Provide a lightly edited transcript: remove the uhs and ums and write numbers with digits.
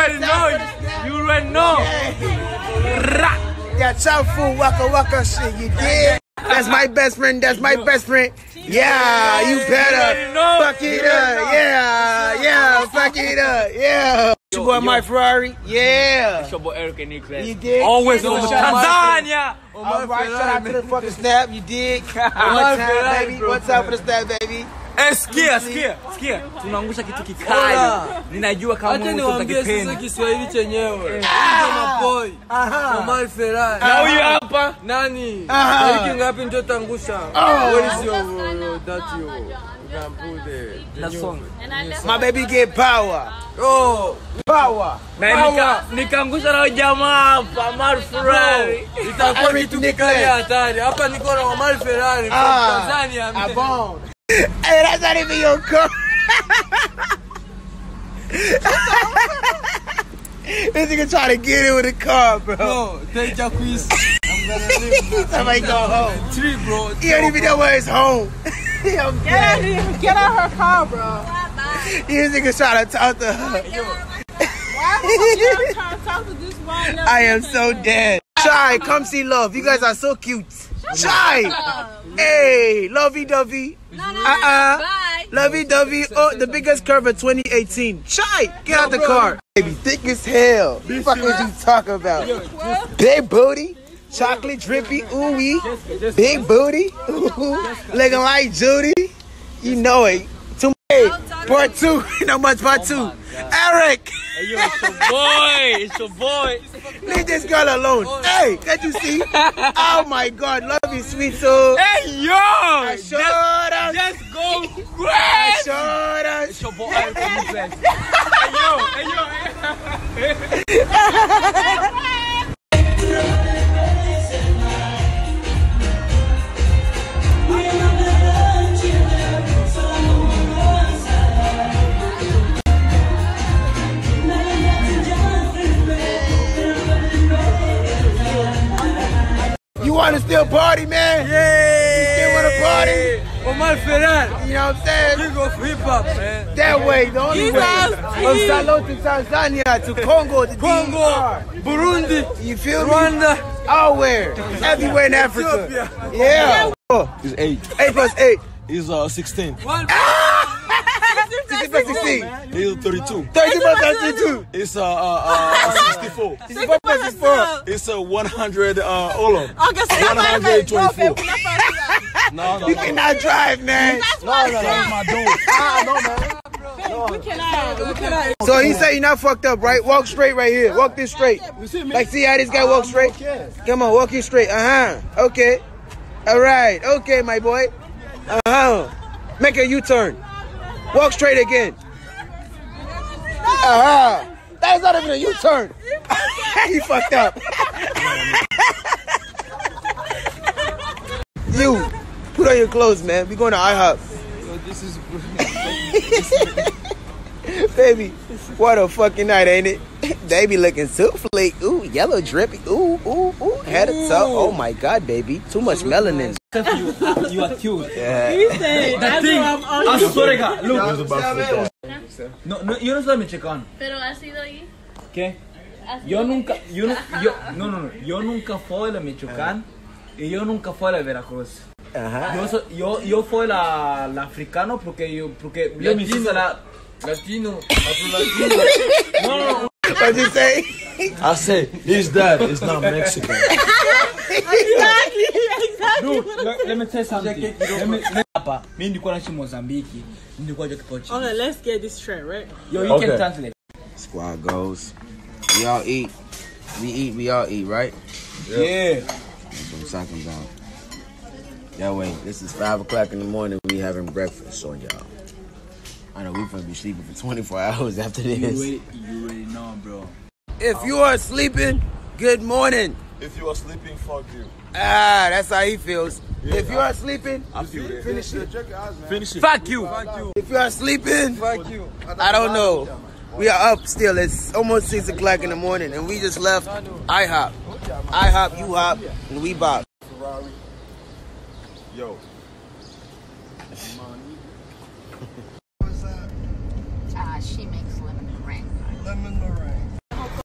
You already know. Yeah, chow food, waka shit, you did. That's my best friend. Yeah, you better fuck it up. Yeah, fuck it up. Yeah. It's your boy Amarie Farari. Yeah. It's your boy Eric and Nicholas. You did. Always from Tanzania. Alright, shout out to the fucking snap. You did. One time, baby. One time for the snap, baby. Sikia. Tunaangusha kitu kikali. Ninajua kama wewe utakipenda. Kiswahili chenyewe. Boy. Amarie Farari. Na huyu hapa nani? Tariki ngapi ndio tangusha? What is your that you can put the song? My baby get power. Power. Na nikaangusha na jamaa hapa Amarie Farari. Itakuwa kitu kikali hatari. Hapa niko na Amarie Farari from Tanzania. Hey, that's not even your car. This nigga trying to get in with the car, bro. No, take your quiz. Somebody go home. 3, bro. He don't even know where his home. Get out her car, bro. This nigga trying to talk to her. Why are you trying to talk to this one? I am so dead. Shy, come see love. You guys are so cute. Shy. Hey, lovey-dovey. Bye. Lovey-dovey. Oh, the biggest curve of 2018. Shy, get out the car. Baby, thick as hell. What the fuck is you talking about? Big booty. Chocolate drippy. Ooh wee. Big booty. Ooh. Looking like Judy. You know it. Part 2. Not much part 2. Eric. Hey, yo, it's your boy. Leave this girl alone. Hey, can't you see? Oh my God, love you, sweet soul. Hey, yo. Just go great. It's your boy Eric and Nicholas. Hey, You want to still party, man? Yeah. You still want to party? Amarie Farari. You know what I'm saying? King of hip hop, man. That way, the only way. From Salon to Tanzania to Congo to DR. Burundi, You feel me? Rwanda, All where? Everywhere in Africa. Ethiopia. Yeah. It's 8. 8 plus 8. He's 16. 60 plus 16. He's 32. 30 plus 32. It's 64. 64 plus 64. It's 100. Hold on. 124. No. You cannot drive, man. No, that's my dog. We cannot. So he said you're not fucked up, right? Walk straight right here. Walk this straight. Like, see how this guy walks straight? Come on, walk it straight. Okay. All right. Okay, my boy. Make a U-turn. Walk straight again. That's not even a U-turn. You fucked up. You, put on your clothes, man. We going to IHOP. This is Baby, what a fucking night, ain't it? Baby looking souffle. Ooh, yellow drippy. Ooh. Head of top. Oh my God, baby. Too much melanin. You are cute. Yeah. He said, I swear to God, look. No, yo no soy mexicano. Pero ha sido ahí. ¿Qué? Yo nunca fui de Michoacán y yo nunca fui de Veracruz. Yo fui la africano porque yo me hice Latino. No. What'd you say? I said his dad is not Mexican. Exactly. Dude, let me tell you something. Me nilikuwa naishi Mozambique. Nilikuwa joki Portuguese. Okay, let's get this straight, right? Yo, you can translate. Squad goes. We all eat. We all eat, right? Yeah. Boom, talking about. That way, this is 5 o'clock in the morning. We having breakfast on y'all. I know we finna be sleeping for 24 hours after this. You already know, bro. If you are sleeping, good morning. If you are sleeping, fuck you. That's how he feels. Yeah, if you are sleeping, I feel it. finish it. Finish it. Fuck you. If you are sleeping, Fuck you. I don't know. We are up still. It's almost 6 o'clock in the morning, and we just left IHOP. IHOP, you hop, and we bop. Ferrari. Yo. She makes lemon meringue. Lemon meringue.